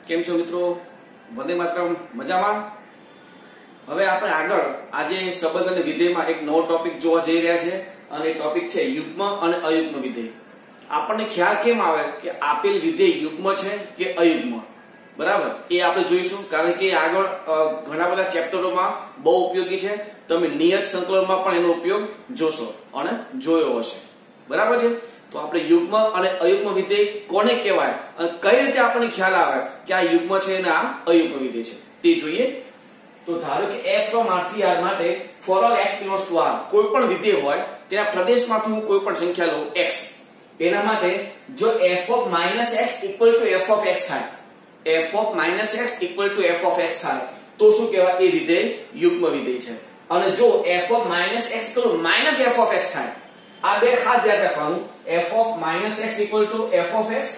કેમ છો મિત્રો? વંદે માતરમ. મજામાં? હવે આપણે આગળ આજે સંબંધ અને વિધેયમાં એક નવો ટોપિક જોવા જઈ રહ્યા છે અને ટોપિક છે યુગ્મ અને અયુગ્મ વિધેય. આપણને ખ્યાલ કેમ આવે કે આપેલ વિધેય યુગ્મ છે કે અયુગ્મ, બરાબર? એ આપણે જોઈશું, કારણ કે આગળ ઘણા બધા ચેપ્ટરોમાં બહુ ઉપયોગી છે. તમે નિયત સંકલનમાં પણ એનો ઉપયોગ જોશો અને જોયો હશે, બરાબર છે? તો આપણે યુગ્મ અને અયુગ્મ વિધેય કોને કહેવાય અને કઈ રીતે આપણને ખ્યાલ આવે કે આ યુગ્મ છે અને આ અયુગ્મ વિધેય છે તે જોઈએ. તો ધારો કે f from R થી R માટે for all x belongs to R કોઈ પણ વિધેય હોય તેના પ્રદેશમાંથી હું કોઈ પણ સંખ્યા લઉં x, એના માટે જો f of -x equal to f of x થાય, f of -x equal to f of x થાય તો શું કહેવાય? એ વિધેય યુગ્મ વિધેય છે. અને જો f of -x equal to -f of x થાય, આ બે ખાસ યાદ રાખવાનું, f of -x equal to f of x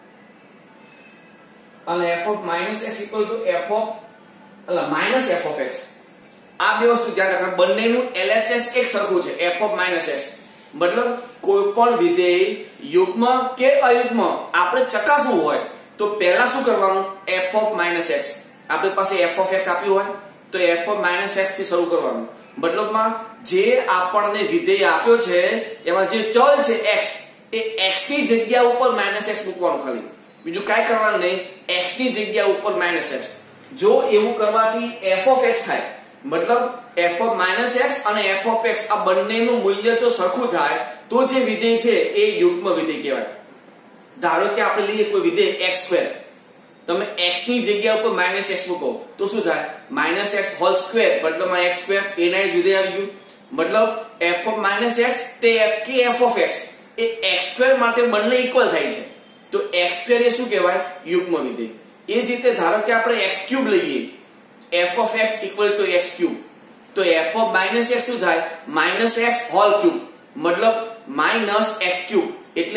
અને f of -x equal to f of minus f of x. આ બે વસ્તુ ધ્યાન રાખવાનું, બંનેનું LHS એક સરખું છે, f of -x. મતલબ કોઈ પણ વિધેય યુગ્મ કે અયુગ્મ આપણે ચકાસવું હોય તો પહેલા શું કરવાનું? f of -x, આપણી પાસે f of x આપ્યું હોય તો f of -x થી શરૂ કરવાનું. મતલબમાં જે આપણને વિધેય આપ્યો છે એમાં જે ચલ છે x, એ x ની જગ્યા ઉપર -x મૂકવાનું, ખાલી બીજું કાઈ કરવાનું નહીં, x ની જગ્યા ઉપર -x. જો એવું કરવાથી f of x થાય, મતલબ f of -x અને f of x આ બંનેનું મૂલ્ય જો સરખું થાય તો જે વિધેય છે એ યુગ્મ વિધેય કહેવાય. ધારો કે આપણે લઈએ કોઈ વિધેય x2, તમે x ની જગ્યા ઉપર -x મૂકો તો શું થાય? -x હોલ સ્ક્વેર, મતલબ x2 એના વિધેય આવી ગયું. મતલબ f of -x તે f of x A x2 માટે બંને ઇક્વલ થાય છે તો x2 એ શું કહેવાય? યુગ્મ વિધેય. એ જ રીતે ધારો કે આપણે x³ લઈએ, f of x equal to x³ તો f of -x શું થાય? -x હોલ ક્યુબ, મતલબ -x³ એટલે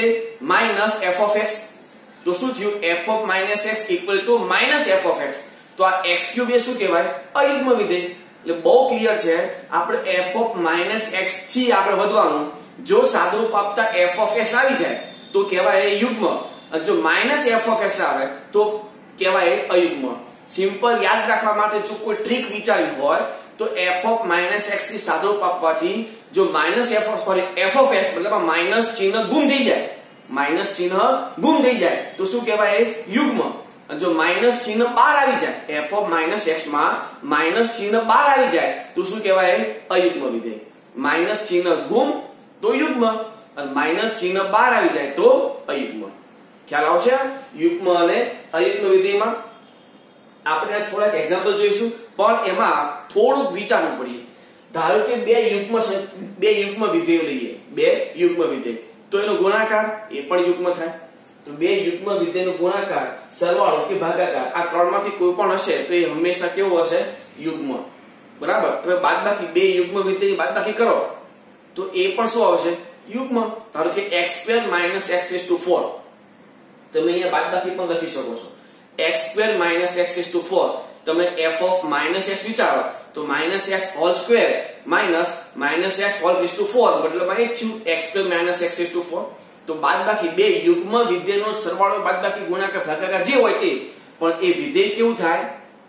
-f of x. તો શું થયું? f of -x equal to -f of x. તો આ x³ એ શું કહેવાય? અયુગ્મ વિધેય. એટલે બહુ ક્લિયર છે. આપણે f of -x થી આગળ વધવાનું, જો સાદુરૂપ આપતા f of x આવી જાય તો કહેવાય એ યુગ્મ, અને જો -f of x આવે તો કહેવાય અયુગ્મ. સિમ્પલ યાદ રાખવા માટે જો કોઈ ટ્રીક વિચારવી હોય તો f of -x થી સાદુરૂપ આપવાથી જો f of x મતલબ આ માઈનસ ચિહ્ન ગુમ થઈ જાય, માઈનસ ચિહ્ન ગુમ થઈ જાય તો શું કહેવાય? યુગ્મ. અને જો માઈનસ ચિહ્ન બહાર આવી જાય, f of -x માં માઈનસ ચિહ્ન બહાર આવી જાય તો શું કહેવાય? અયુગ્મ વિધેય. માઈનસ ચિહ્ન ગુમ તો યુગ્મ અને માઈનસ ચિહ્ન બહાર આવી જાય તો અયુગ્મ. ખ્યાલ આવશે યુગ્મ અને અયુગ્મ વિધેયમાં? આપણે થોડાક એક્ઝામ્પલ જોઈશું, પણ એમાં થોડુંક વિચારવું પડે. ધારો કે બે યુગ્મ વિધેયો લઈએ, બે યુગ્મ વિધેય, તો એનો ગુણાકાર એ પણ યુગ્મ થાય. તો બે યુગ્મ વિધેયનો ગુણાકાર, સરવાળો કે ભાગાકાર આ ત્રણમાંથી કોઈ પણ હશે તો એ હંમેશા કેવો હશે? યુગ્મ, બરાબર? તમે બાદબાકી બે યુગ્મ વિધેયની બાદબાકી કરો તો એ પણ શું આવશે? યુગ્મ. ધારો કે x² - x⁴, તમે અહીંયા બાદબાકી પણ લખી શકો છો. x² - x⁴, તમે f of -x વિચારો તો -x whole square minus -x whole ⁴, મતલબ આ થયું x² - x⁴. તો બાદબાકી બે યુગ્મ વિધેયનો સરવાળો, બાદબાકી, ગુણાકાર, ભાગાકાર જે હોય તે, પણ એ વિધેય કેવું થાય?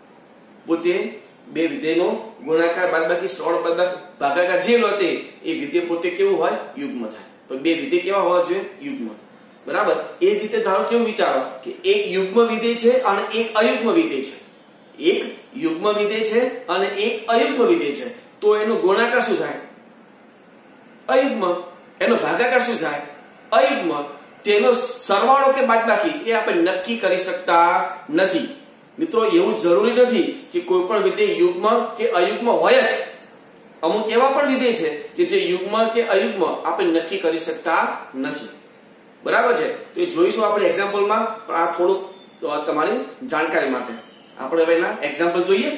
પોતે બે વિધેયનો ગુણાકાર, બાદબાકી, સરવાળો, બાદબાકી, ભાગાકાર જે લો તે એ વિધેય પોતે કેવું હોય? યુગ્મ થાય. તો બે વિધેય કેવા હોવા જોઈએ? યુગ્મ, બરાબર? એ જ રીતે ધારો કેવું વિચારો કે એક યુગ્મ વિધેય છે અને એક અયુગ્મ વિધેય છે, એક યુગ્મ વિધેય છે અને એક અયુગ્મ વિધેય છે, તો એનો ગુણાકાર શું થાય? અયુગ્મ. એનો ભાગાકાર શું થાય? અયુગ્મ. તેનો સરવાળો કે બાદબાકી એ આપણે નક્કી કરી શકતા નથી. મિત્રો, એવું જરૂરી નથી કે કોઈ પણ વિધેય યુગ્મ કે અયુગ્મ હોય જ. અમુક એવા પણ વિધેય છે કે જે યુગ્મ કે અયુગ્મ આપણે નક્કી કરી શકતા નથી, બરાબર છે? તો એ જોઈશું આપણે એક્ઝામ્પલમાં, પણ આ થોડુંક તમારી જાણકારી માટે. આપણે હવે એના એક્ઝામ્પલ જોઈએ.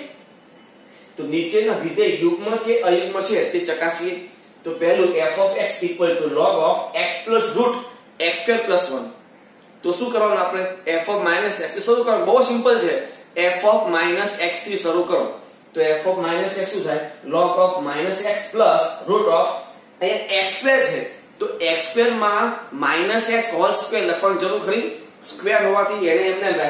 તો નીચેના વિધેય યુગ્મ કે અયુગ્મ છે તે ચકાસીએ. તો પહેલું f of x equal to log of x plus root x² plus 1. તો શું કરવાનું? આપણે f of -x થી શરૂ કરવાનું. બહુ સિમ્પલ છે. f of -x થી શરૂ કરો તો f of -x શું થાય? log of -x plus root of, અહીંયા x² છે તો x² માં -x હોલ સ્ક્વેર લખવાની જરૂર ખરી? સ્ક્વેર હોવાથી એને એમને રાખ્યું છે.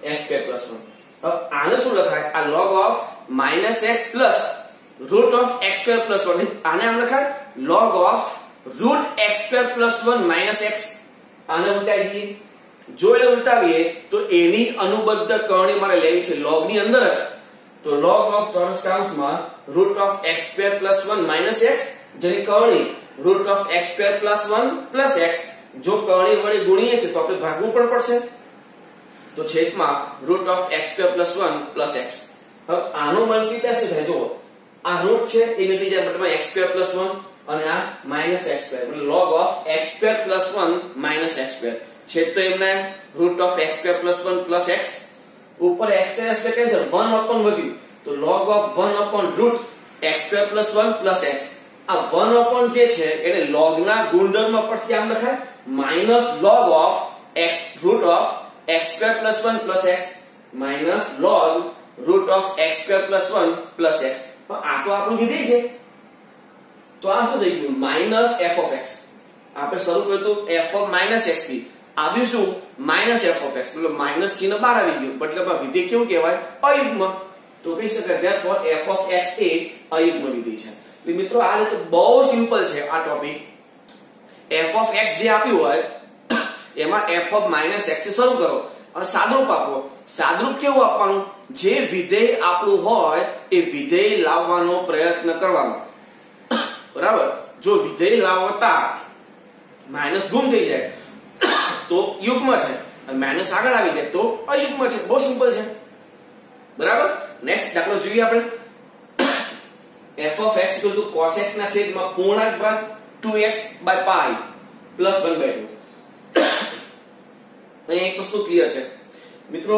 x square plus 1. હવે આને શું લખાય? આ log of minus x plus root of x square plus 1. આને આમ લખાય log of root x square plus 1 minus x. આને ઉલટાવી દઈએ. જો એને ઉલટાવીએ તો એની અનુબદ્ધ કરણી મારે લેવી છે log ની અંદર જ. તો log of ચોરસ કૌંસમાં root of x square plus 1 minus x, જેની કરણી root of x square plus 1 plus x. જો કરણી વડે ગુણીએ છે તો આપણે ભાગવું પણ પડશે. તો છેદમાં root of x square plus 1 plus x. હવે આનો મલ્ટીપ્લાય શું થાય? જો આ રૂટ છે એ નીકળી જાય મતલબ x સ્ક્વેર પ્લસ 1 અને આ માઇનસ x સ્ક્વેર, એટલે log of x square plus 1 minus x square. છેદ તો એમને root of x square plus 1 plus x. ઉપર x સ્ક્વેર કેન્સલ, 1 upon વધ્યું તો log of 1 upon root x square plus 1 plus x. આ 1 upon જે છે એટલે log ના ગુણધર્મ પરથી આમ લખાય minus log of x root of x square plus 1 plus x minus log root of x square plus 1 plus x. આ તો આપણું વિધેય છે. તો આ શું થઈ ગયું? Minus f of x. આપણે શરૂ કર્યું હતું f of માઇનસ x થી, આવ્યું શું? Minus f of x. મતલબ માઇનસ ચિહ્ન બહાર આવી ગયું. મતલબ આ વિધેય કેવું કહેવાય? અયુગ્મ. તો કહી શકાય therefore f of x એ અયુગ્મ વિધેય છે. એટલે મિત્રો આ રીતે બહુ સિમ્પલ છે આ ટોપિક. f of x જે આપ્યું હોય એમાં f of માઇનસ x થી શરૂ કરો અને સાદરૂપ આપો. સાદરૂપ કેવું આપવાનું? જે વિધેય આપણું હોય એ વિધેય લાવવાનો પ્રયત્ન કરવાનો. બરાબર? જો વિધેય લાવતા માઇનસ ગુમ થઈ જાય તો યુગ્મ છે, અને માઇનસ આગળ આવી જાય તો અયુગ્મ છે. બહુ સિમ્પલ છે. બરાબર? નેક્સ્ટ દાખલો જોઈએ આપણે. f of x cos x ના છેદમાં પૂર્ણાંક ભાગ 2x by pi plus 1/2. અહીં એક વસ્તુ ક્લિયર છે મિત્રો,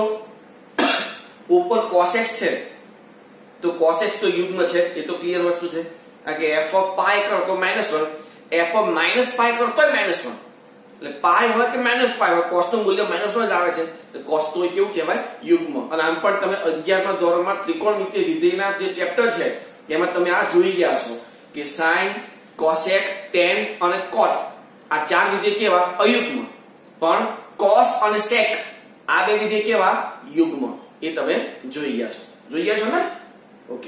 ઉપર cos x છે તો cos x તો યુગ્મ છે, એ તો ક્લિયર વસ્તુ છે. કારણ કે f of pi કરો તો -1, f of minus pi કરો તો -1. એટલે pi હોય કે -pi હોય cos નું મૂલ્ય -1 જ આવે છે. તો cos તો કેવું કહેવાય? યુગ્મ. અને આમ પણ તમે 11મા ધોરણમાં ત્રિકોણમિતિય વિધેયના જે ચેપ્ટર છે એમાં તમે આ જોઈ ગયા છો કે sin, cosec, tan અને cot આ ચાર વિધેય કેવા? અયુગ્મ. પણ cos અને sec આ બે વિધેય કેવા? યુગ્મ. એ તમે જોઈ ગયા છો ને? ઓકે.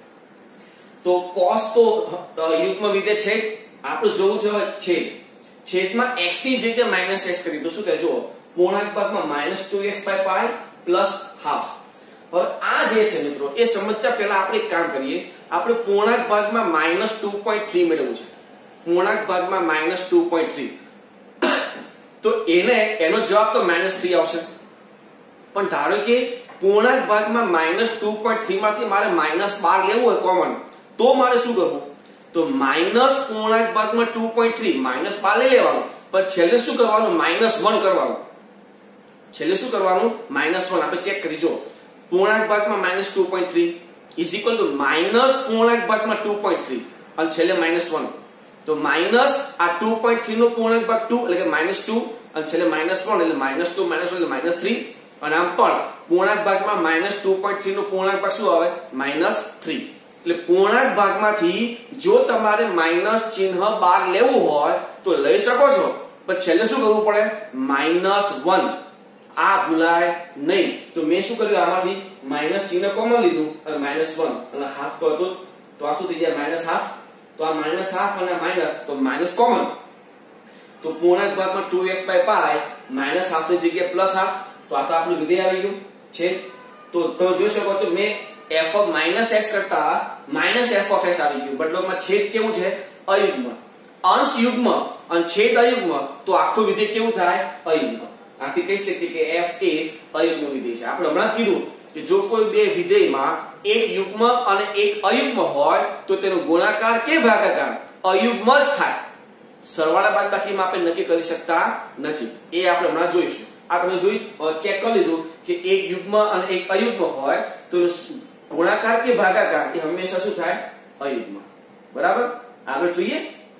તો cos તો યુગ્મ વિધેય છે. આપણે જોવું છે છેદમાં x ની જગ્યાએ માઇનસ x કરી તો શું થાય? જુઓ, પૂર્ણાંક ભાગમાં -2x by pi plus half. હવે આ જે છે મિત્રો એ સમજતા પહેલા આપણે એક કામ કરીએ. આપણે પૂર્ણાંક ભાગમાં -2.3 મેળવવું છે. પૂર્ણાંક ભાગમાં -2.3 તો એનો જવાબ તો -3 આવશે. પણ ધારો કે પૂર્ણાંક ભાગમાં -2.3 માંથી મારે -12 લેવું હોય કોમન, તો મારે શું કરવું? તો માઇનસ પૂર્ણાંક ભાગમાં 2.3 -12 લઈ લેવાનું, પણ છેલ્લે શું કરવાનું? -1 કરવાનું. છેલ્લે શું કરવાનું? -1. આપણે ચેક કરી જો, પૂર્ણાંક ભાગમાં -2.3 ઇઝ ઇક્વલ ટુ માઇનસ પૂર્ણાંક ભાગમાં 2.3 અને છેલ્લે -1. તો માઇનસ આ 2.3 નો પૂર્ણાંક ભાગ 2 એટલે કે -2 અને છેલ્લે -1 એટલે -2 -1 એટલે -3. અને આમ પણ પૂર્ણાંક ભાગમાં -2.3 નો પૂર્ણાંક ભાગ શું આવે? -3. એટલે પૂર્ણાંક ભાગમાંથી જો તમારે માઇનસ ચિહ્ન બહાર લેવું હોય તો લઈ શકો છો, પણ છેલ્લે શું કરવું પડે? -1. આ ભૂલાય નહીં. તો મેં શું કર્યું? આમાંથી માઇનસ ચિહ્ન કોમન લીધું અને -1 અને હાફ તો હતું, તો આ શું થઈ જાય? -1/2. તો આ -1/2 અને માઇનસ તો માઇનસ કોમન. તો પૂર્ણાંક ભાગમાં 2x by pi -1/2 ની જગ્યાએ +1/2. તો આ તો આપણું વિધેય આવી ગયું છે. તો તમે જોઈ શકો છો મેં f of -x કરતા -f of x આવી ગયું. મતલબમાં છેદ કેવું છે? અયુગ્મ. અંશ યુગ્મ અને છેદ અયુગ્મ, તો આખું વિધેય કેવું થાય? અયુગ્મ. આથી કહી શકીએ કે f એ અયુગ્મ વિધેય છે. આપણે હમણાં કીધું કે જો કોઈ બે વિધેયમાં એક યુગ્મ અને એક અયુગ્મ હોય તો તેનો ગુણાકાર કે ભાગાકાર અયુગ્મ જ થાય. સરવાળા બાદબાકીમાં આપણે નક્કી કરી શકતા નથી. એ આપણે હમણાં જોઈશું. આ તમે જોઈ ચેક કરી લીધું કે એક યુગ્મ અને એક અયુગ્મ હોય તો ગુણાકાર કે ભાગાકાર એ હંમેશા શું થાય? અયુગ્મ. બરાબર? આગળ જોઈએ.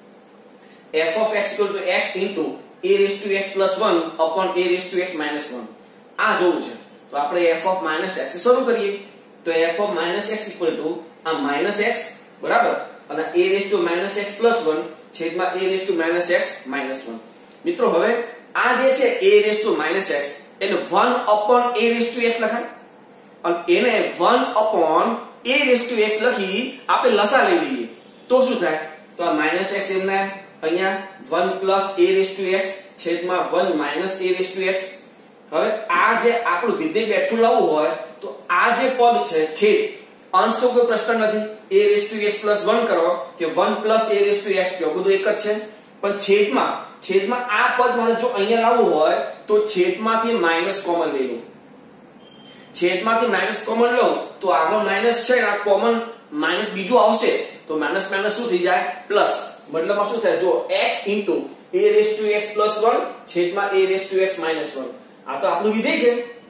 f of x equal to x into a raised to x plus 1 upon a raised to x minus 1. આ જોવું છે. તો આપણે f of minus x થી શરૂ કરીએ. તો f of minus x equal to આ minus x બરાબર અને a raised to minus x plus 1 છેદમાં a raised to minus x minus 1. મિત્રો હવે આ જે છે a raised to minus x એને 1/a⁴x લખાય અને એને 1/a⁴x લખી આપણે લસા લઈ લઈએ તો શું થાય? તો આ -x એમને અહીંયા 1+a⁴x છેદમાં 1 -a⁴x. હવે આ જે આપણું વિધેય બેઠું લાવવું હોય તો આ જે પદ છે છેદ અંશ તો કોઈ પ્રશ્ન નથી, a⁴x+1 કરો કે 1+a⁴x કહો બધું એક જ છે, પણ છેદમાં આ પદ મારે જો અહીંયા લાવવું હોય તો છેદમાંથી માઈનસ કોમન લઈ લઉં. છેદમાંથી માઈનસ કોમન લઉં તો આગળ માઈનસ છે આ કોમન માઈનસ બીજું આવશે તો માઈનસ માઈનસ શું થઈ જાય? પ્લસ. મતલબમાં શું થાય? જો x a⁴x+1 છેદમાં a⁴x-1. આ તો આપણું વિધેય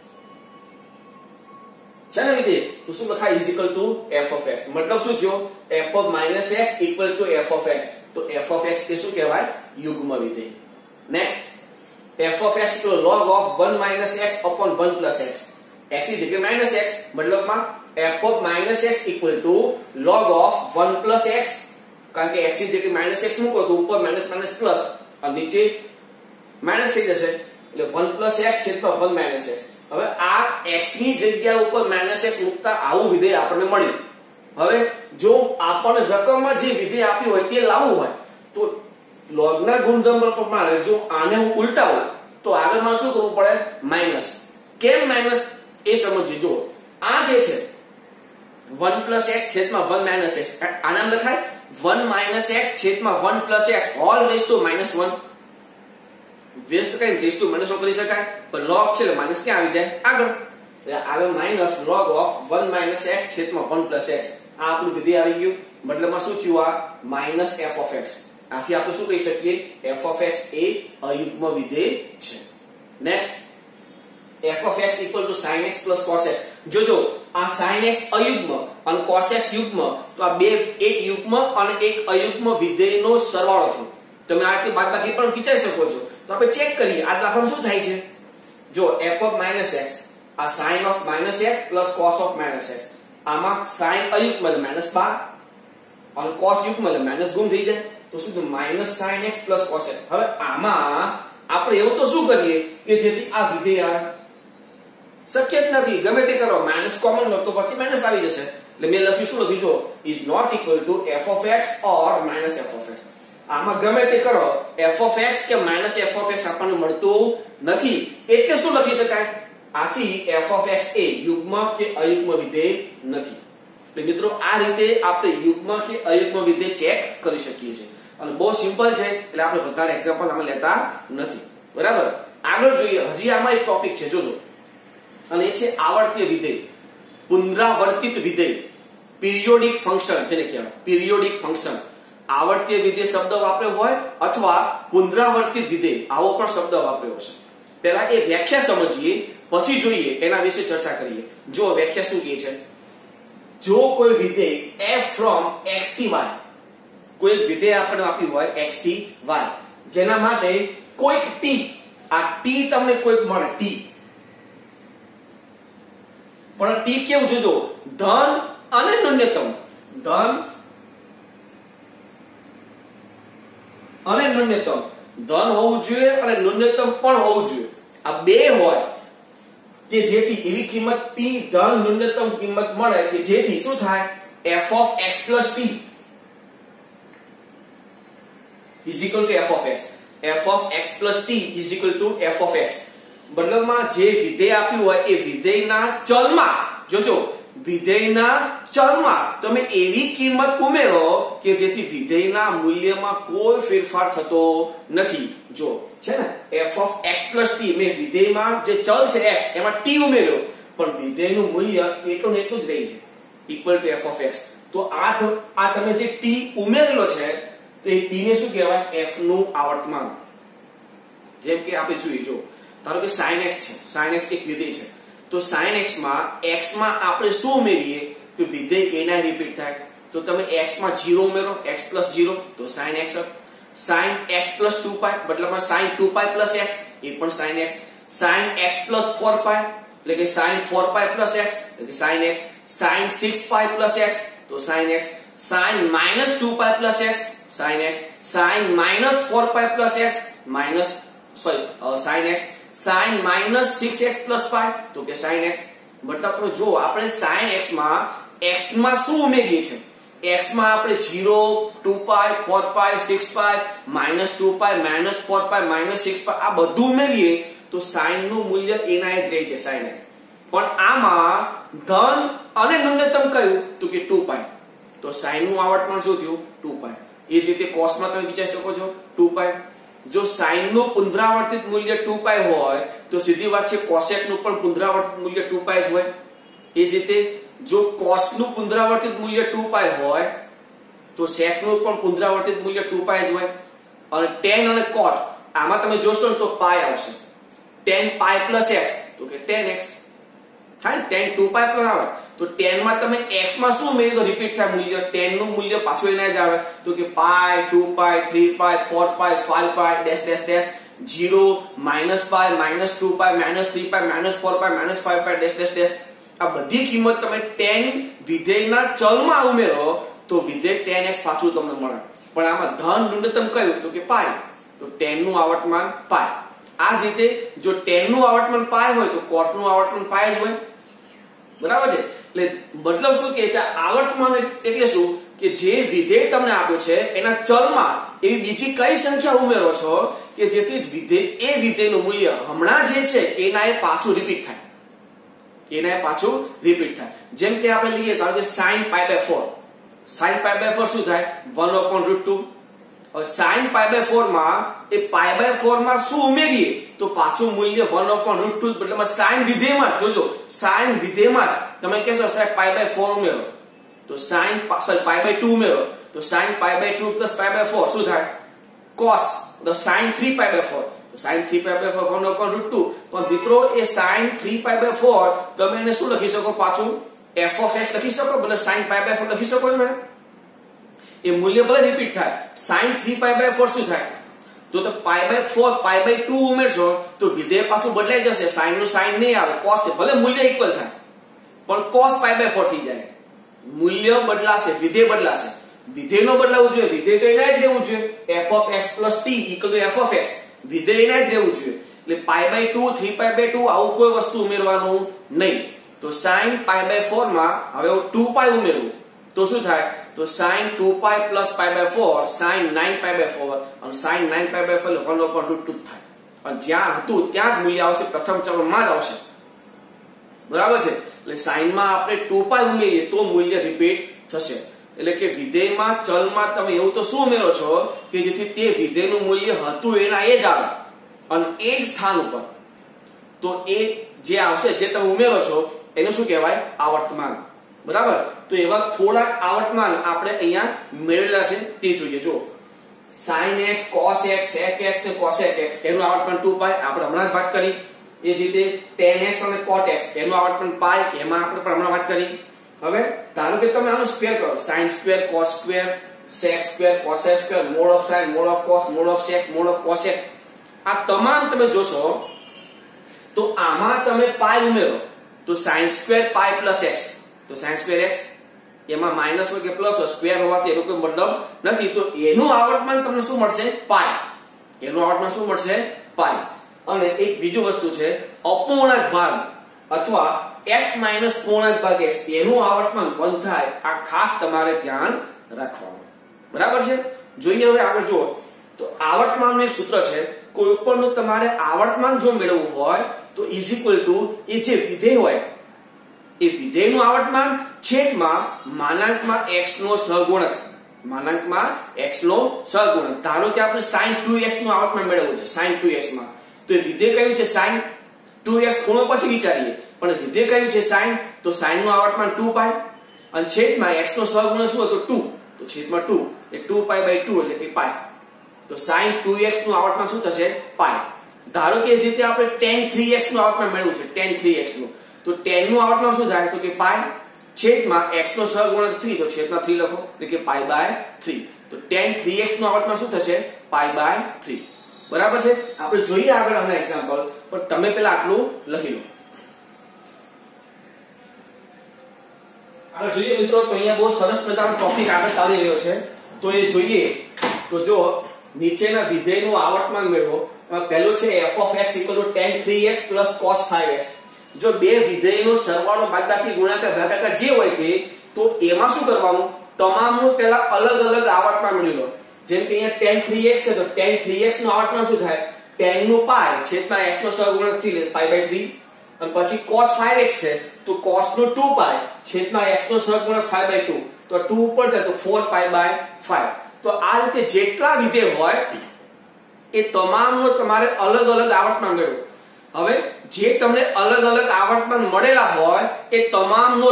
છે ને વિધેય? તો શું લખાય? Is equal to f of x. મતલબ શું થયો? f of -x equal to f of x. તો f of x તે શું કહેવાય? યુગ્મ વિધેય. Next, f of x log of 1 - x upon 1 plus x. x is equal to -x. મતલબમાં f of -x equal to log of 1 plus x. કારણ કે x is equal to -x મૂકો તો ઉપર માઈનસ માઈનસ પ્લસ અને નીચે minus થઈ જશે એટલે 1 plus x છેદમાં 1 minus x. હવે આ x ની જગ્યા ઉપર -x મૂકતા આવું વિધેય આપણને મળ્યું. હવે જો આપણને રકમમાં જે વિધેય આપ્યું હોય તે લાવવું હોય તો લોગના ગુણધર્મ પ્રમાણે જો આને હું ઉલટાવું તો આગળ મારે શું કરવું પડે? માઈનસ. કેમ માઈનસ એ સમજીએ. જો આ જે છે 1 plus x છેદમાં 1 minus x આ નામ લખાય 1 minus x છેદમાં 1 plus x whole raise to -1. વ્યસ્ત કરીને રેઝ ટુ -1 કરી શકાય પણ log છે એટલે માઈનસ ક્યાં આવી જાય? આગળ. એટલે આગળ minus log of 1 minus x છેદમાં 1 plus x. આ આપણું વિધેય આવી ગયું. મતલબમાં શું થયું? આ માઈનસ f of x. આથી આપણે શું કહી શકીએ? f of x એ અયુગ્મ વિધેય છે. Next, f of x equal to sin x plus cos x. જોજો આ sin x અયુગ્મ અને cos x યુગ્મ, તો આ બે એક યુગ્મ અને એક અયુગ્મ વિધેયનો સરવાળો થયો. તમે આ રીતે બાદબાકી પણ વિચારી શકો છો. તો આપણે ચેક કરીએ આ દાખલામાં શું થાય છે. જો f of -x આ sin of -x plus cos of -x. આમાં sin અયુગ્મ એટલે -12 અને cos યુગ્મ એટલે માઈનસ ગુણ થઈ જાય તો શું થાય? -sin x plus cos x. હવે આમાં આપણે એવું તો શું કરીએ કે જેથી આ વિધેય આવે? શક્ય જ નથી. ગમે તે કરો માઈનસ કોમન લો તો પછી માઈનસ આવી જશે. એટલે મેં લખ્યું શું લખ્યું? જો is not equal to f of x or minus f of x. આમાં ગમે તે કરો f of x કે minus f of x આપણને મળતું નથી એટલે શું લખી શકાય? આથી f of x એ યુગ્મ કે અયુગ્મ વિધેય નથી. એટલે મિત્રો આ રીતે આપણે યુગ્મ કે અયુગ્મ વિધેય ચેક કરી શકીએ છીએ અને બહુ સિમ્પલ છે એટલે આપણે વધારે એક્ઝામ્પલ આમાં લેતા નથી. બરાબર. આગળ જોઈએ. હજી આમાં એક ટોપિક છે જોજો અને એ છે આવર્તીય વિધેય, પુનરાવર્તિત વિધેય, પિરિયોડિક ફંક્શન જેને કહેવાય પિરિયોડિક ફંક્શન. આવર્તીય વિધેય શબ્દ વાપર્યો હોય અથવા પુનરાવર્તિત વિધેય આવો પણ શબ્દ વાપર્યો હશે. પહેલા એ વ્યાખ્યા સમજીએ પછી જોઈએ એના વિશે ચર્ચા કરીએ. જો વ્યાખ્યા શું કહે છે? જો કોઈ વિધેય f from x થી y, કોઈ વિધેય આપણે આપ્યું હોય x થી y જેના માટે કોઈક t, આ t તમને કોઈક મળે t, પણ t કેવું જોજો? ધન અને ન્યૂનતમ. ધન અને ન્યૂનતમ. ધન હોવું જોઈએ અને ન્યૂનતમ પણ હોવું જોઈએ. આ બે હોય કે જેથી એવી કિંમત t ધન ન્યૂનતમ કિંમત મળે કે જેથી શું થાય? f of x plus t is equal to f of x. f of x plus t is equal to f of x. મતલબમાં જે વિધેય આપ્યું હોય એ વિધેયના ચલમાં જોજો વિધેયના ચલમાં તમે એવી કિંમત ઉમેરો કે જેથી વિધેયના મૂલ્યમાં કોઈ ફેરફાર થતો નથી. જો છે ને f of x plus t મે વિધેયમાં જે ચલ છે x એમાં t ઉમેર્યો પણ વિધેયનું મૂલ્ય એટલું ને એટલું જ રહે છે equal to f of x. તો આ તમે જે t ઉમેરેલો છે તો એ t ને શું કહેવાય? f નું આવર્તમાન. જેમ કે આપણે જોઈએ જો ધારો કે sin x છે. sin x એક વિધેય છે તો sin x માં આપણે શું ઉમેરીએ કે વિધેય a ના રિપીટ થાય તો તમે x માં 0 ઉમેરો x plus 0 તો sin x. sin x plus 2π મતલબમાં sin 2π plus x એ પણ sin x. sin x plus 4π એટલે કે sin 4π plus x એટલે કે sin x. sin 6π plus x તો sin x. sin minus 2π plus x sin x. sin minus 4π plus x sin x. sin -6x + 5 તો કે sin x મતલબ જો આપણે sin x માં શું ઉમેરીએ છે x માં આપણે 0 2π 4π 6π -2π -4π -6π આ બધું ઉમેરીએ તો sin નું મૂલ્ય એના જ રહે છે sin x પણ આમાં ધન અને ન્યૂનતમ કયું તો કે 2π તો sin નું આવર્તમાન શું થયું 2π એ જ રીતે cos માં તમે વિચારી શકો છો 2π જો sin નું પુનરાવર્તિત મૂલ્ય 2π હોય તો સીધી વાત છે cosec નું પણ પુનરાવર્તિત મૂલ્ય 2π જ હોય એ જ રીતે જો cos નું પુનરાવર્તિત મૂલ્ય 2π હોય તો sec નું પણ પુનરાવર્તિત મૂલ્ય 2π જ હોય અને tan અને cot આમાં તમે જોશો તો π આવશે tan π + x તો કે tan x થાય tan 2π plus આવે તો tan માં તમે x માં શું ઉમેરી તો રિપીટ થાય મૂલ્ય tan નું મૂલ્ય પાછું એના જ આવે તો કે π 2π 3π 4π 5π dash dash dash 0 -π -2π -3π -4π -5π dash dash dash આ બધી કિંમત તમે tan વિધેયના ચલમાં ઉમેરો તો વિધેય tan x પાછું તમને મળે પણ આમાં ધન ન્યૂનતમ કયું તો કે π તો tan નું આવર્તમાન π આ જ રીતે જો tan નું આવર્તમાન π હોય તો cot નું આવર્તમાન π જ હોય બરાબર છે એટલે મતલબ શું કે છે આવર્તમાન એટલે શું કે જે વિધેય તમને આપ્યો છે એના ચલમાં એવી બીજી કઈ સંખ્યા ઉમેરો છો કે જેથી વિધેય એ વિધેયનું મૂલ્ય હમણાં જે છે એના એ પાછું રિપીટ થાય જેમ કે આપણે લઈએ કારણ કે sin π/4 sin π/4 શું થાય 1/√2 और sin π/4 માં એ π/4 માં શું ઉમેરીએ તો પાછું મૂલ્ય 1/√2 મતલબ sin વિધેયમાં જોજો sin વિધેયમાં તમે કહેશો સાહેબ π/4 ઉમેરો તો sin π/2 ઉમેરો તો sin π/2 + π/4 શું થાય cos તો sin 3π/4 તો sin 3π/4 1/√2 પણ મિત્રો એ sin 3π/4 તમે એને શું લખી શકો પાછું f of x લખી શકો ભલે sin π/4 લખી શકો ને એ મૂલ્ય ભલે રિપીટ થાય sin 3π/4 શું થાય તો π/4 π/2 ઉમેરશો તો વિધેય પાછું બદલાઈ જશે sin નું sin નહીં આવે cos ભલે મૂલ્ય ઇક્વલ થાય પણ cos π/4 થઈ જાય મૂલ્ય બદલાશે વિધેય બદલાશે વિધેય નો બદલાવું જોઈએ વિધેય તો એના જ રહેવું જોઈએ f of x + t = f of x વિધેય એના જ રહેવું જોઈએ એટલે π/2 3π/2 આવું કોઈ વસ્તુ ઉમેરવાનું નહીં તો sin π/4 માં હવે હું 2π ઉમેરું તો શું થાય તો sin 2π + π/4 sin 9π/4 અને sin 9π/4 1/√2 થાય અને જ્યાં હતું ત્યાં જ મૂલ્ય આવશે પ્રથમ ચલમાં જ આવશે બરાબર છે એટલે sin માં આપણે 2π ઉમેરીએ તો મૂલ્ય રિપીટ થશે એટલે કે વિધેયમાં ચલમાં તમે એવું તો શું ઉમેરો છો કે જેથી તે વિધેયનું મૂલ્ય હતું એના એ જ આવે અને એ જ સ્થાન ઉપર તો એ જે આવશે જે તમે ઉમેરો છો એનું શું કહેવાય આવર્તમાન બરાબર તો એવા થોડાક આવર્તમાન આપણે અહીંયા મેળવેલા છે તે જોઈએ જો sin x cos x sec x ને cosec x એનું આવર્તમાન 2π આપણે હમણાં જ વાત કરી એ જ રીતે tan x અને cot x એનું આવર્તમાન π એમાં આપણે પણ હમણાં વાત કરી હવે ધારો કે તમે આનો સ્ક્વેર કરો sin square cos square sec square cosec square mod of sin mod of cos mod of sec mod of cosec આ તમામ તમે જોશો તો આમાં તમે π ઉમેરો તો sin સ્ક્વેર π + x તો sin સ્ક્વેર x એમાં માઈનસ હોય કે પ્લસ હોય સ્ક્વેર હોવાથી એનો કોઈ મતલબ નથી તો એનું આવર્તમાન તમને શું મળશે π એનું આવર્તમાન શું મળશે π અને એક બીજું વસ્તુ છે અપૂર્ણાંક ભાગ અથવા x - પૂર્ણાંક ભાગ x એનું આવર્તમાન 1 થાય આ ખાસ તમારે ધ્યાન રાખવાનું બરાબર છે જોઈએ હવે આગળ જુઓ તો આવર્તમાનનું એક સૂત્ર છે કોઈ પણ તમારે આવર્તમાન જો મેળવવું હોય તો = એ જે વિધેય હોય એ વિધેયનું આવર્તમાન છેદમાં માનાંકમાં x નો સહગુણક ધારો કે આપણે sin 2x નું આવર્તમાન મેળવવું છે sin 2x માં તો એ વિધેય કયું છે sin 2x ખૂણો પછી વિચારીએ પણ વિધેય કયું છે sin તો sin નું આવર્તમાન 2π અને છેદમાં x નો સહગુણક શું હતો 2 તો છેદમાં 2 એ 2π/2 એટલે કે π તો sin 2x નું આવર્તમાન શું થશે π ધારો કે જે રીતે આપણે tan 3x નું આવર્તમાન મેળવવું છે tan 3x નું તો tan નું આવર્તમાન શું થાય તો કે π છેદમાં x નો સહગુણક 3 તો છેદમાં 3 લખો એટલે કે π/3 તો tan 3x નું આવર્તમાન શું થશે π/3 બરાબર છે આપણે જોઈએ આગળ આના એક્ઝામ્પલ પણ તમે પહેલા આટલું લખી લો આગળ જોઈએ મિત્રો તો અહીંયા બહુ સરસ પ્રકારનો ટોપિક આગળ ચાલી રહ્યો છે તો એ જોઈએ તો જો નીચેના વિધેયનું આવર્તમાન મેળવો પહેલું છે f of x = tan 3x + cos 5x. જો બે વિધેયનો સરવાળો બાદબાકી ગુણાકાર ભાગાકાર જે હોય તે, તો એમાં શું કરવાનું, તમામનું પહેલા અલગ અલગ આવર્તમાં મેળવી લો. જેમ કે અહીંયા tan 3x છે તો tan 3x નું આવર્તમાં શું થાય, tan નું પાઈ છેદમાં x નો સહગુણક 3 એટલે π/3. અને પછી cos 5x છે તો cos નું 2π છેદમાં x નો સહગુણક 5/2, તો 2 ઉપર જાય તો 4π/5. તો આ રીતે જેટલા વિધેય હોય એ તમામનો તમારે અલગ અલગ આવર્તમાં મેળવો. હવે જે તમને અલગ અલગ આવર્તમાં મળેલા હોય એ તમામનો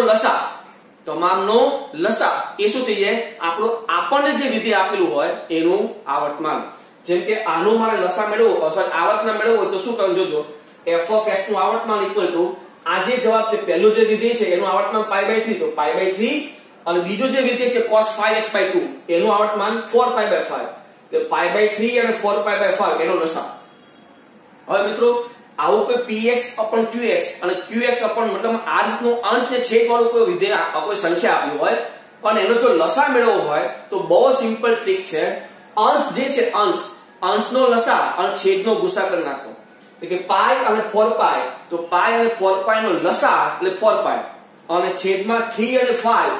લસા એ શું થઈ જાય, આપણને જે વિધેય આપેલું હોય એનું આવર્તમાન. જેમ કે આનું મારે લસા મેળવવો અથવા આવર્તમાન મેળવવું હોય તો શું કરવું, જોજો f of x નું આવર્તમાન = આ જે જવાબ છે પહેલું જે વિધેય છે એનું આવર્તમાન π/3 તો π/3, અને બીજું જે વિધેય છે cos 5x/2 એનું આવર્તમાન 4π/5, તો π/3 અને 4π/5 એનો લસા. હવે મિત્રો આવું કોઈ px/qx અને qx/ મતલબ આ રીતનું અંશ ને છેદ વાળું કોઈ વિધેય કોઈ સંખ્યા આપી હોય પણ એનો જો લસા મેળવવો હોય તો બહુ સિમ્પલ ટ્રીક છે. અંશ જે છે અંશનો લસા અને છેદનો ગુસા કરી નાખો. એટલે કે π અને 4π, તો π અને 4π નો લસા એટલે 4π અને છેદમાં 3 અને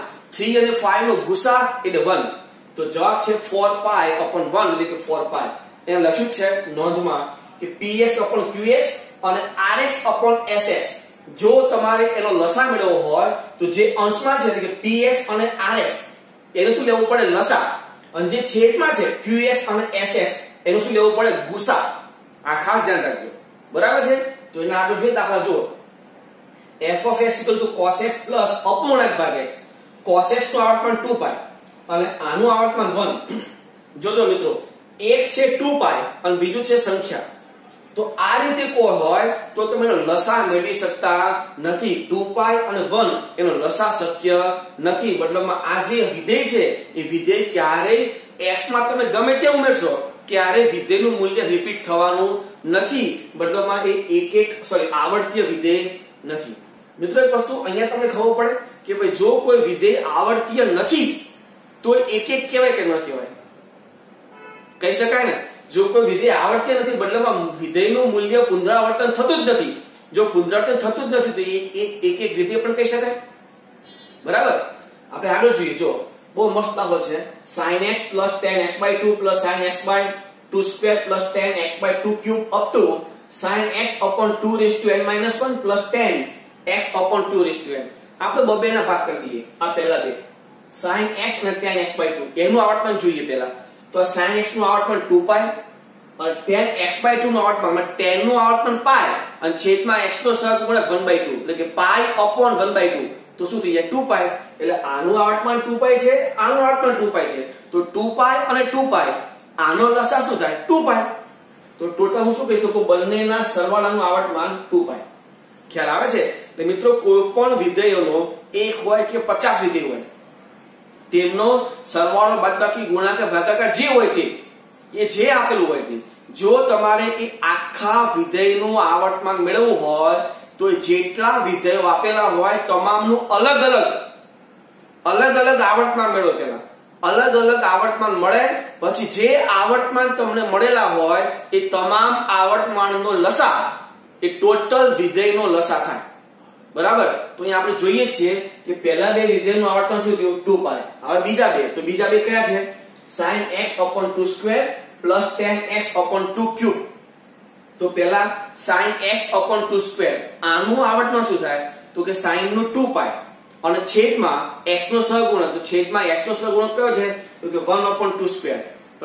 5 નો ગુસા એટલે 1. તો જવાબ છે 4π/1 એટલે કે 4π. અહીંયા લખ્યું છે નોંધમાં કે px/qx અને rx/sx. જો તમારે એનો લસા મેળવવો હોય તો જે અંશમાં છે એટલે કે px અને rx એને શું લેવું પડે, લસા. અને જે છેદમાં છે qx અને sx એનું શું લેવું પડે, ગુસા. આ ખાસ ધ્યાન રાખજો, બરાબર છે. તો એના આગળ જોઈએ દાખલા જુઓ. f of x = cos x + અપૂર્ણાંક ભાગ x. cos x નું આવર્તમાન 2π અને આનું આવર્તમાન 1. જોજો મિત્રો, એક છે 2π અને બીજું છે સંખ્યા. તો આ રીતે કોઈ હોય તો તમે એનો લસા મેળવી શકતા નથી. 2π અને 1 એનો લસા શક્ય નથી. મતલબમાં આ જે વિધેય છે એ વિધેય ક્યારેય x માં તમે ગમે તે ઉમેરશો ક્યારે વિધેયનું મૂલ્ય રિપીટ થવાનું નથી. મતલબમાં એ આવર્તીય વિધેય નથી. મિત્રો એક વસ્તુ અહીંયા તમને ખબર પડે કે ભાઈ જો કોઈ વિધેય આવર્તીય નથી તો એક કહેવાય કે ન કહેવાય, કહી શકાય ને. જો કોઈ વિધેય આવર્તીય નથી મતલબમાં વિધેયનું મૂલ્ય પુનરાવર્તન થતું જ નથી. જો પુનરાવર્તન થતું જ નથી તો એક વિધેય પણ કહી શકાય, બરાબર. આપણે આગળ જોઈએ. જો બહુ મસ્ત દાખલો છે. sin x + tan x/2 + sin x/2² + tan x/2³ up to sin x/2n - 1 + tan x/2n. આપણે બબેના ભાગ કરી દઈએ. આ પહેલા બે sin x અને tan x/2 એનું આવર્તમાન જોઈએ પહેલા. તો sin x નું આવર્તમાન 2π અને tan x/2 નું આવર્તમાન tan નું આવર્તમાન π અને છેદમાં x નો સહગુણક 1/2 એટલે કે π/1/2. તો શું થઈ જાય, 2π. એટલે આનું આવર્તમાન 2π છે, આનું આવર્તમાન 2π છે. તો 2π અને 2π આનો લસા શું થાય, 2π. તો ટોટલ હું શું કહી શકું, બંનેના સરવાળાનું આવર્તમાન 2π. ખ્યાલ આવે છે. એટલે મિત્રો કોઈ પણ વિધેયોનો એક હોય કે 50 વિધેય હોય તેમનો સરવાળો બાદબાકી ગુણાકાર ભાગાકાર જે હોય તે એ જે આપેલું હોય તે, જો તમારે એ આખા વિધેયનું આવર્તમાન મેળવવું હોય તો જેટલા વિધેયો આપેલા હોય તમામનું અલગ અલગ આવર્તમાન મેળવો. પેલા અલગ અલગ આવર્તમાન મળે પછી જે આવર્તમાન તમને મળેલા હોય એ તમામ આવર્તમાનનો લસા એ ટોટલ વિધેયનો લસા થાય, બરાબર. તો અહીંયા આપણે જોઈએ છીએ કે પહેલા બે વિધેયનું આવર્તમાન શું થયું, 2π. હવે બીજા બે કયા છે, sin x/2² + tan x/2³. તો પહેલા sin x/2², આનું આવર્તમાન શું થાય, તો કે sin નું 2π અને છેદમાં x નો સહગુણક. તો છેદમાં x નો સહગુણક કયો છે, તો કે 1/2². તો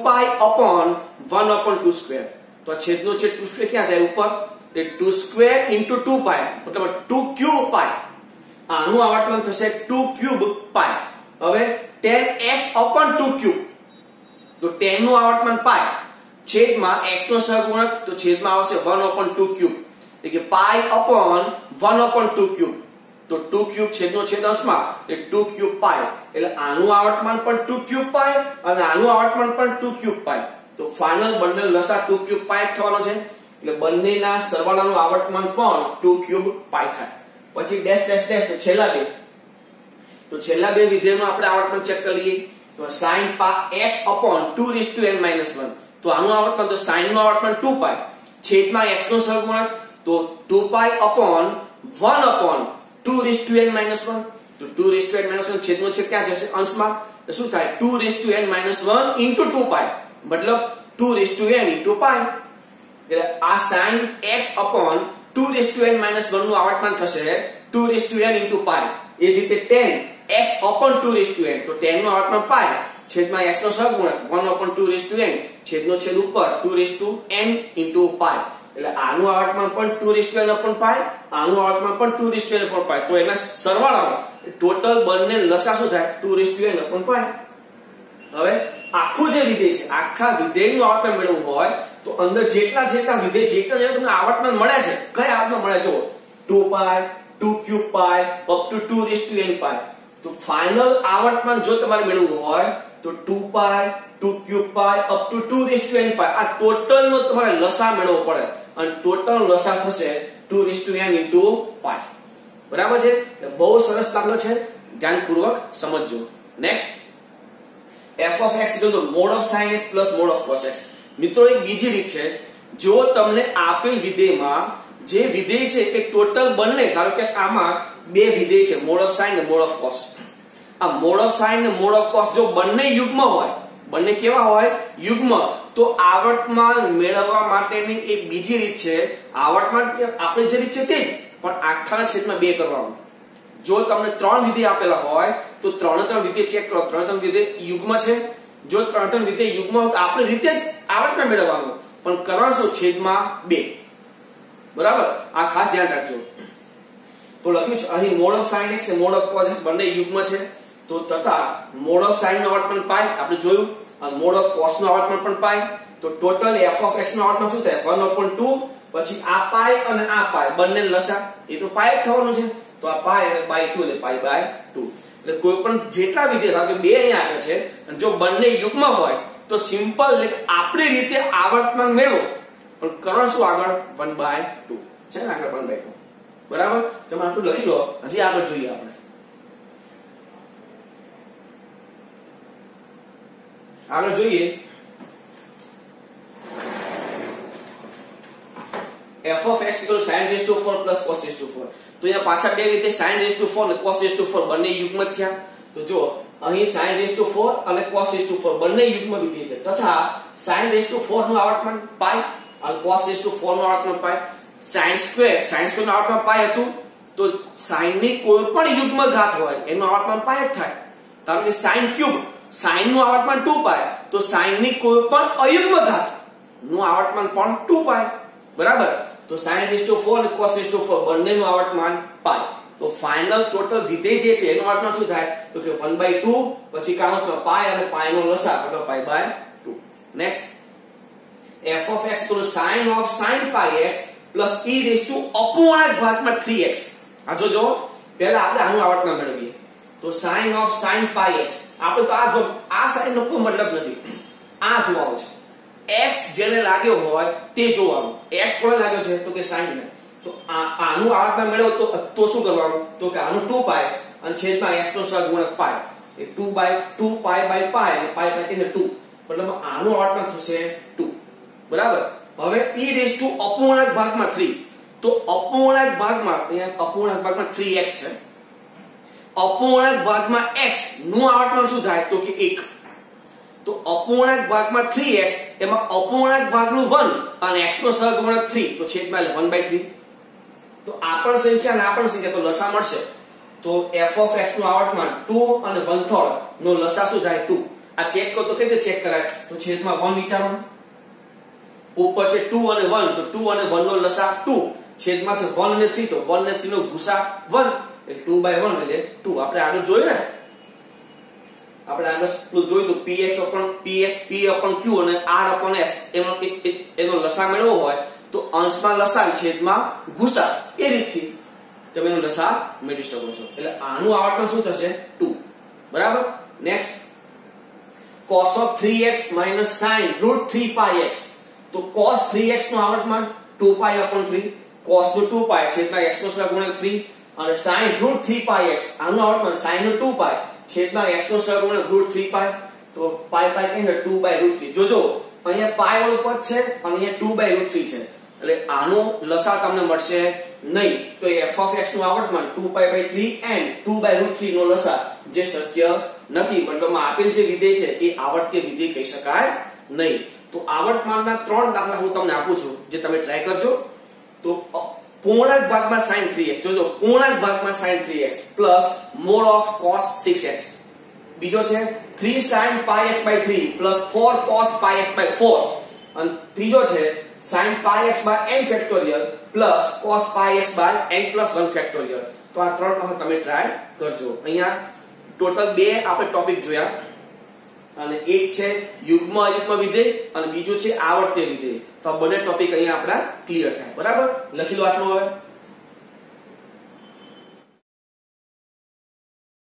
2π/1/2². તો આ છેદનો છેદ 2² ક્યાં જાય, ઉપર. તે 2² * 2π મતલબ 2³ π. આનું આવર્તમાન થશે 2³ π. હવે tan x/2³, તો tan નું આવર્તમાન π છેદમાં x નો સહગુણક. તો છેદમાં આવશે 1/2³. એટલે કે π/1/2³. તો 2³ છેદનો છેદ અંશમાં એટલે 2³ π. એટલે આનું આવર્તમાન પણ 2³ π અને આનું આવર્તમાન પણ 2³ π. તો ફાઇનલ બંને લસા 2³ π થવાનો છે. એટલે બંનેના સરવાળાનું આવર્તમાન પણ 2³ π થાય. પછી ડેશ ડેશ ડેશ તો છેલ્લા બે વિધેયનું આપણે આવર્તમાન ચેક કરી લઈએ. તો sin x/2n - 1 તો આનું આવર્તમાન તો sin નું આવર્તમાન 2π છેદમાં x નો સહગુણક તો 2π upon 1 upon 2n-1 તો 2n-1 છેદનો છેદ ક્યાં જશે અંશમાં તો શું થાય 2n-1 into 2π મતલબ 2n into π એટલે આ sin x upon 2n-1 નું આવર્તમાન થશે 2n into π એ જ રીતે 10 x upon 2n તો 10 નું આવર્તમાન π છેદમાં x નો સહગુણક 1 upon 2n છેદનો છેદ ઉપર 2n into π એટલે આનું આવર્તમાન પણ 2n upon π આનું આવર્તમાન પણ 2n upon π તો એના સરવાળામાં ટોટલ બંને લસા શું થાય 2n upon π હવે આખું જે વિધેય છે આખા વિધેયનું આવર્તન મેળવવું હોય તો અંદર જેટલા વિધેય તમને આવર્તન મળે છે કયા આવર્તન મળે જો 2π 2 π up to 2n π તો ફાઇનલ આવર્તન જો તમારે મેળવવું હોય તો 2π 2 π up to 2n π આ ટોટલ નો તમારે લસા મેળવવો પડે અને ટોટલ લસા થશે 2n into π બરાબર છે બહુ સરસ દાખલો છે ધ્યાનપૂર્વક સમજજો next f of x equal to mod of sin x plus mod of cos x મિત્રો એક બીજી રીત છે જો તમને આપેલ વિધેયમાં જે વિધેય છે એ ટોટલ બંને ધારો કે આમાં બે વિધેય છે mod of sin અને mod of cos આ mod of sin અને mod of cos જો બંને યુગ્મ હોય બંને કેવા હોય યુગ્મ તો આવર્તમાન મેળવવા માટેની એક બીજી રીત છે આવર્તમાન આપણે જે રીત છે તે પણ આખાના છેદમાં 2 કરવાનું જો તમને ત્રણ વિધેય આપેલા હોય તો ત્રણ વિધેય ચેક કરો ત્રણ વિધેય યુગ્મ છે જો ત્રણ વિધેય યુગ્મ હોય તો આપણે રીતે જ આવર્તન મેળવવાનું પણ કરવાનું શું છેદમાં 2 બરાબર આ ખાસ ધ્યાન રાખજો તો લખ્યું છે અહીં mod of sin x અને mod of cos x બંને યુગ્મ છે તો તથા mod of sin નો આવર્તન π આપણે જોયું અને mod of cos નો આવર્તન પણ π તો ટોટલ f of x નો આવર્તન શું થાય 1/2 પછી આ π અને આ π બંને લસા એ તો π જ થવાનું છે તો આ π અને by 2 એટલે π/2 એટલે કોઈ પણ જેટલા વિધેય ધારો કે બે અહીંયા આપે છે અને જો બંને યુગ્મ હોય તો સિમ્પલ એટલે આપણી રીતે આવર્તન મેળવો પણ કરવાનું શું આગળ 1/2 છે ને આગળ 1/2 બરાબર તમે આટલું લખી લો હજી આગળ જોઈએ આપણે આગળ જોઈએ f of x equal sin raised to 4 plus cos raised to 4 તો અહીંયા પાછા બે રીતે sin raised to 4 અને cos raised to 4 બંને યુગ્મ જ થયા તો જો અહીં sin raised to 4 અને cos raised to 4 બંને યુગ્મ વિધેય છે તથા sin raised to 4 નું આવર્તન π અને cos raised to 4 નું આવર્તન π sin square નું આવર્તન π હતું તો sin ની કોઈ પણ યુગ્મ ઘાત હોય એનું આવર્તન π જ થાય કારણ કે sin ક્યુબ sin નું આવર્તન 2π તો sin ની કોઈ પણ અયુગ્મ ઘાત નું આવર્તન પણ 2π બરાબર તો sin raised to 4 અને cos raised to 4 બંનેનું આવર્તમાન π તો ફાઇનલ ટોટલ વિધેય જે છે એનું આવર્તન શું થાય તો કે 1/2 પછી કાઉન્સમાં π અને π નો લસા એટલે π/2 નેક્સ્ટ f of x તો sin of sin πx plus e raised to અપૂર્ણાંક ભાગમાં 3x આ જો પહેલા આપણે આનું આવર્તન મેળવીએ તો sin of sin πx આપણે તો આ sin નો કોઈ મતલબ નથી આ જોવાનું છે x જેને લાગ્યો હોય તે જોવાનું x કોને લાગ્યો છે તો કે sin ને તો આનું આવર્તન મેળવો તો શું કરવાનું તો કે આનું 2π અને છેદમાં x નો સહગુણક π એ 2π/π અને π/2 મતલબ આનું આવર્તન થશે 2 બરાબર હવે e raised to અપૂર્ણાંક ભાગમાં 3 તો અપૂર્ણાંક ભાગમાં અહીંયા અપૂર્ણાંક ભાગમાં 3x છે અપૂર્ણાંક ભાગમાં x નું આવર્તન શું થાય તો કે 1 તો અપૂર્ણાંક ભાગમાં 3x એમાં અપૂર્ણાંક ભાગનું 1 અને x નો સહગુણક 3 તો છેદમાં 1/3 તો આ પણ સંખ્યા અને આ પણ સંખ્યા તો લસા મળશે તો f of x નું આવર્તમાન 2 અને 1/3 નો લસા શું થાય 2 આ ચેક કરો તો કેવી રીતે ચેક કરાય તો છેદમાં 1 વિચારવાનું ઉપર છે 2 અને 1 તો 2 અને 1 નો લસા 2 છેદમાં છે 1 અને 3 તો 1 અને 3 નો ગુસા 1 એટલે 2/1 એટલે 2 આપણે આગળ જોયું ને આપણે આગળ જોયું તો px upon px p upon q અને r upon s એનો લસા મેળવવો હોય તો અંશમાં લસા છેદમાં ગુસા એ રીતથી તમે એનો લસા મેળવી શકો છો એટલે આનું આવર્તન શું થશે 2 બરાબર next cos of 3x minus sin root 3πx તો cos 3x નું આવર્તમાન 2π upon 3 cos નું 2π છેદમાં x નો સહગુણક 3 અને sin root 3πx આનું આવર્તમાન sin નું 2π છેદમાં x નો સહગુણક root 3π તો π કે 2/√3 જોજો અહીંયા પાઈ વાળું પદ છે અને અહીંયા 2/√3 છે, એટલે આનો લસા તમને મળશે નહીં. તો f of x નું આવર્તમાન 2π/3 and 2/√3 નો લસા જે શક્ય નથી, મતલબમાં આપેલ જે વિધેય છે એ આવર્તીય વિધેય કહી શકાય નહીં. તો આવર્તમાનના 3 દાખલા હું તમને આપું છું, જે તમે ટ્રાય કરજો. તો પૂર્ણાંક ભાગમાં sin 3x, જોજો પૂર્ણાંક ભાગમાં sin 3x plus mod of cos 6x. બીજો છે 3 sin πx/3 plus 4 cos πx/4. અને ત્રીજો છે sin πx/n factorial plus cos πx/n+1 factorial. તો આ 3 વખત તમે ટ્રાય કરજો. અહીંયા ટોટલ 2 આપણે ટોપિક જોયા, અને એક છે યુગ્મ અયુગ્મ વિધેય અને બીજું છે આવર્તીય વિધેય. તો આ બંને ટોપિક અહીંયા આપણા ક્લિયર થાય. બરાબર, લખી લો આટલું હવે.